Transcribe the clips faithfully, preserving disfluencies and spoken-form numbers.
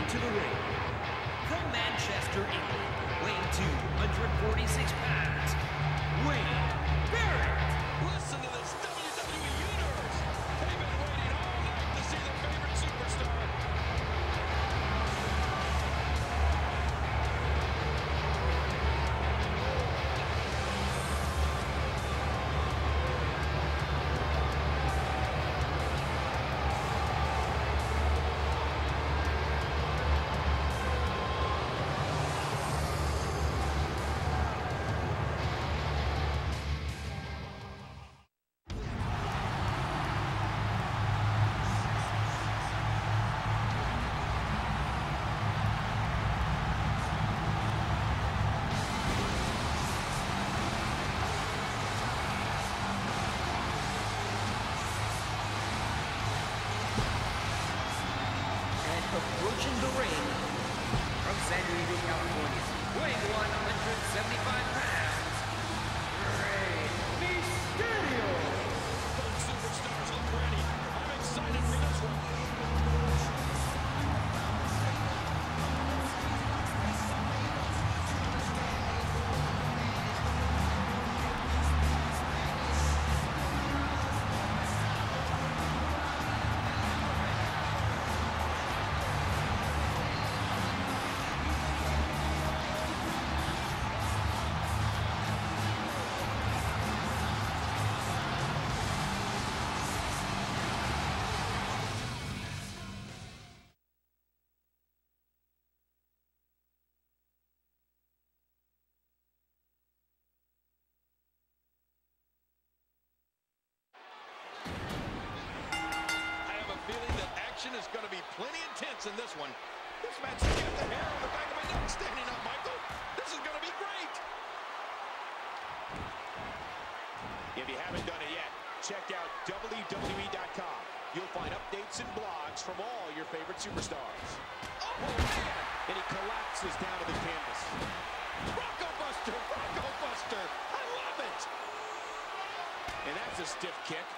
to the ring, from Manchester, England, weighing two hundred forty-six pounds, Wayne Barrett. Listen to this W W E Universe. They've been waiting all night to see their favorite superstar. Approaching the ring, from San Diego, California, weighing one hundred seventy-five pounds, Mysterio. Both superstars look ready. I'm excited for this one. Is going to be plenty intense in this one. This match has got the hair on the back of my neck standing up, Michael. This is going to be great. If you haven't done it yet, check out W W E dot com. You'll find updates and blogs from all your favorite superstars. Oh, man! And he collapses down to the canvas. Bronco Buster! Bronco Buster! I love it! And that's a stiff kick.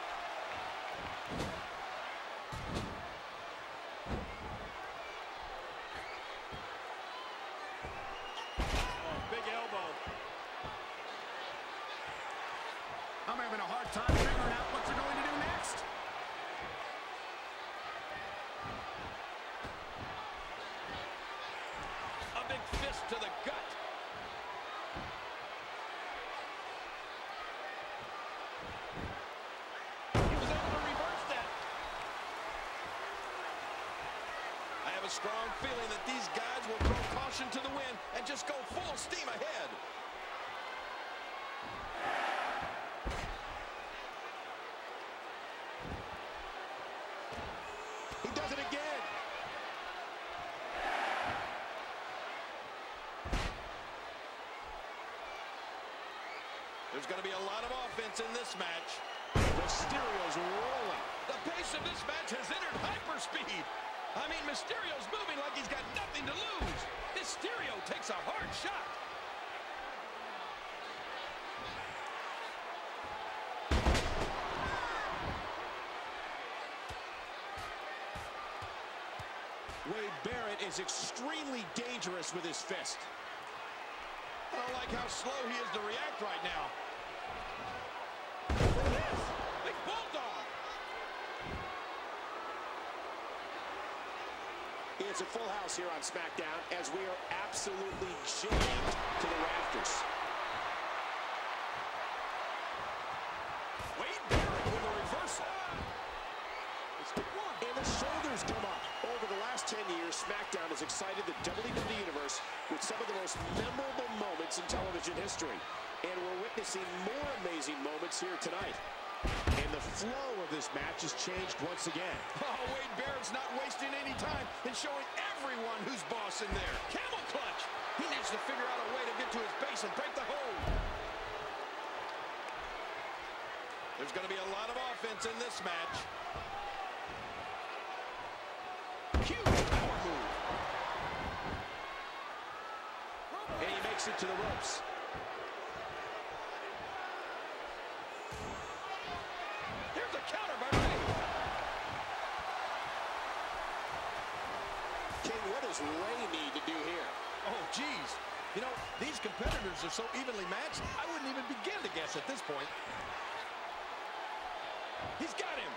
I'm having a hard time figuring out what they're going to do next. A big fist to the gut. He was able to reverse that. I have a strong feeling that these guys will throw caution to the wind and just go full steam ahead. He does it again. There's going to be a lot of offense in this match. Mysterio's rolling. The pace of this match has entered hyperspeed. I mean, Mysterio's moving like he's got nothing to lose. Mysterio takes a hard shot. Wade Barrett is extremely dangerous with his fist. I don't like how slow he is to react right now. Look at this! Big bulldog! It's a full house here on SmackDown as we are absolutely jammed to the rafters. Wade Barrett with a reversal. And the shoulders come up. Over the last ten years, SmackDown has excited the W W E Universe with some of the most memorable moments in television history. And we're witnessing more amazing moments here tonight. And the flow of this match has changed once again. Oh, Wade Barrett's not wasting any time in showing everyone who's boss in there. Camel clutch. He needs to figure out a way to get to his base and break the hold. There's going to be a lot of offense in this match. Huge power move. And he makes it to the ropes. Here's a counter by Ray. King, what does Ray need to do here? Oh, geez. You know, these competitors are so evenly matched, I wouldn't even begin to guess at this point. He's got him.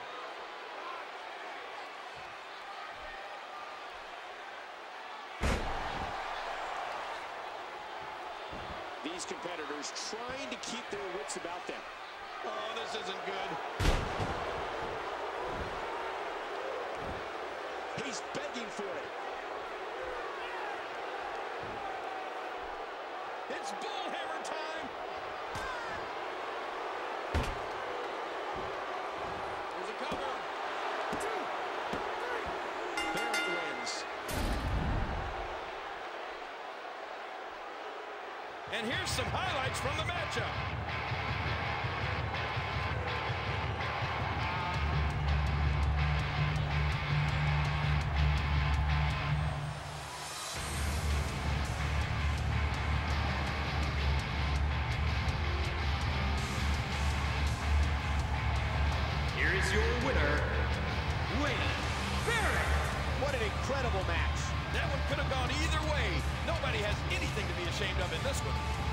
These competitors trying to keep their wits about them. Oh, this isn't good. He's begging for it. It's bullhammer time. There's a cover. Two, three. Barrett wins. And here's some highlights from the matchup. Here is your winner, Wayne Barrett. What an incredible match. That one could have gone either way. Nobody has anything to be ashamed of in this one.